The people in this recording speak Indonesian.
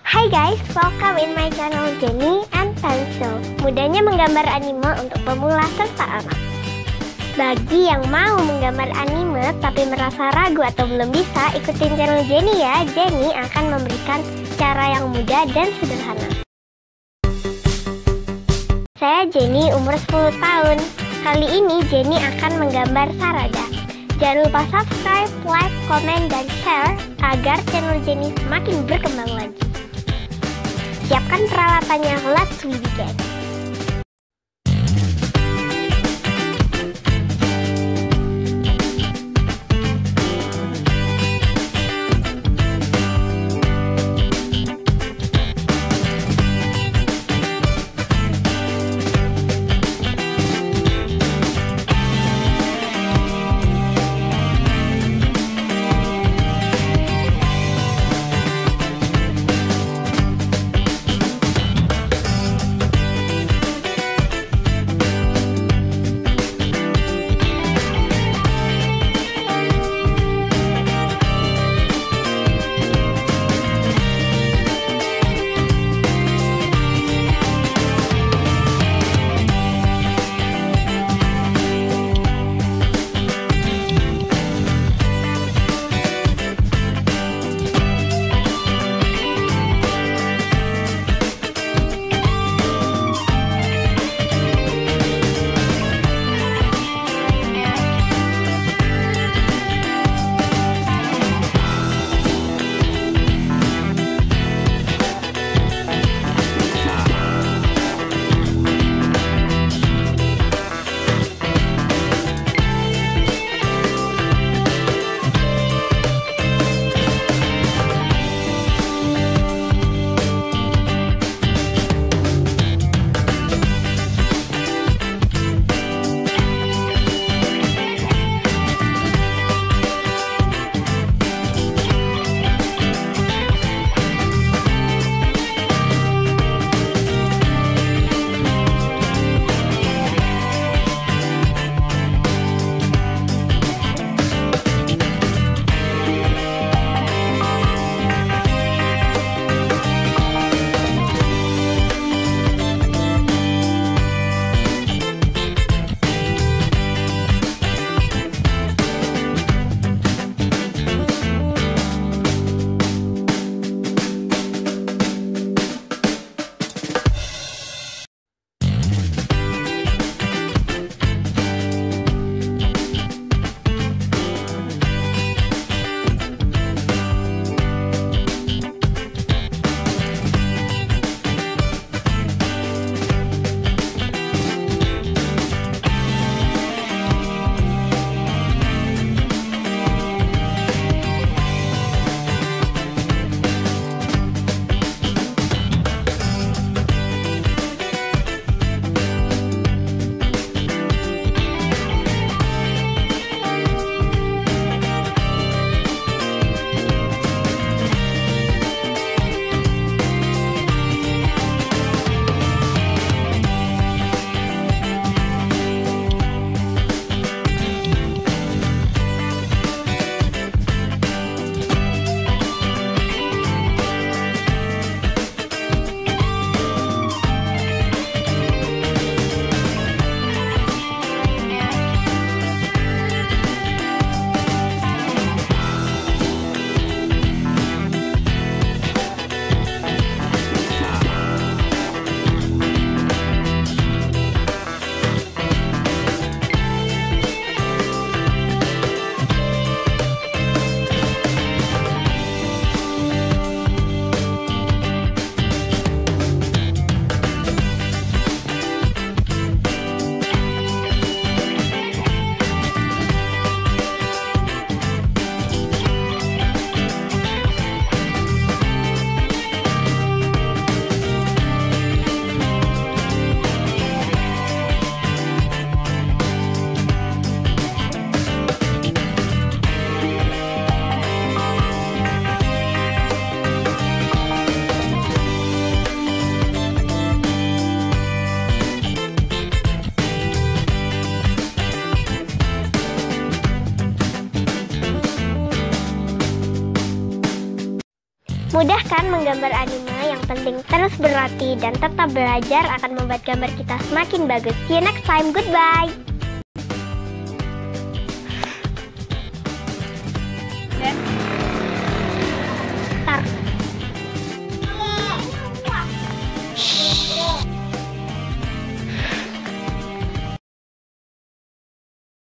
Hai guys, welcome in my channel Jeanny and Pencil. Mudahnya menggambar anime untuk pemula serta anak. Bagi yang mau menggambar anime tapi merasa ragu atau belum bisa, ikutin channel Jeanny ya. Jeanny akan memberikan cara yang mudah dan sederhana. Saya Jeanny, umur 10 tahun. Kali ini Jeanny akan menggambar Sarada. Jangan lupa subscribe, like, komen, dan share agar channel Jeanny semakin berkembang lagi. Siapkan peralatannya, let's begin. menggambar anime, yang penting terus berlatih dan tetap belajar akan membuat gambar kita semakin bagus. See you next time, goodbye!